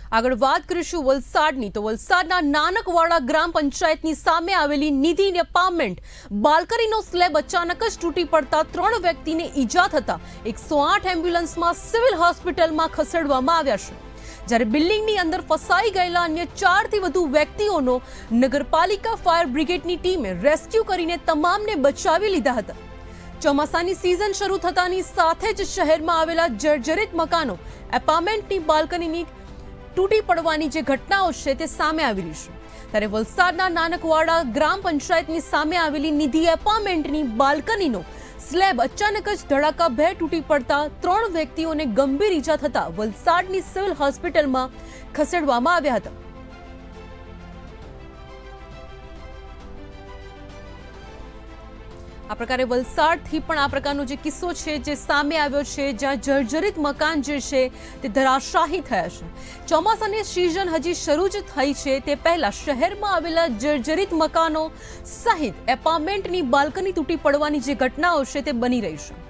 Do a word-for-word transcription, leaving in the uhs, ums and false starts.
આગળ વાત કરીશું વલસાડની તો વલસાડના નાનકવાડા ગ્રામ પંચાયતની સામે આવેલી નિધિ એપાર્ટમેન્ટ બાલ્કનીનો સ્લેબ અચાનક જ તૂટી પડતા ત્રણ વ્યક્તિને ઈજા થતા એકસો આઠ એમ્બ્યુલન્સમાં સિવિલ હોસ્પિટલમાં ખસેડવામાં આવ્યા છે। જ્યારે બિલ્ડિંગની અંદર ફસાઈ ગયેલા અન્ય ચારથી વધુ વ્યક્તિઓનો નગરપાલિકા ફાયર બ્રિગેડની ટીમે રેસ્ક્યુ કરીને તમામને બચાવી લીધા હતા। ચોમાસાની સીઝન શરૂ થતાની સાથે જ શહેરમાં આવેલા જર્જરિત મકાનો એપાર્ટમેન્ટની બાલ્કનીની તૂટી પડવાની જે ઘટનાઓ છે તે સામે આવી રહી છે। ત્યારે વલસાડના નાનકવાડા ગ્રામ પંચાયતની સામે આવેલી નિધિ એપાર્ટમેન્ટની બાલ્કનીનો સ્લેબ અચાનક જ ધડાકાભેર તૂટી પડતા ત્રણ વ્યક્તિઓને ગંભીર ઈજા થતા વલસાડની સિવિલ હોસ્પિટલમાં ખસેડવામાં આવ્યા હતા। આ પ્રકારે વલસાડથી પણ આ પ્રકારનો જે કિસ્સો છે જે સામે આવ્યો છે, જ્યાં જર્જરિત મકાન જે છે તે ધરાશાયી થયા છે। ચોમાસાની સિઝન હજી શરૂ જ થઈ છે તે પહેલા શહેરમાં આવેલા જર્જરિત મકાનો સહિત એપાર્ટમેન્ટની બાલ્કની તૂટી પડવાની જે ઘટનાઓ છે તે બની રહી છે।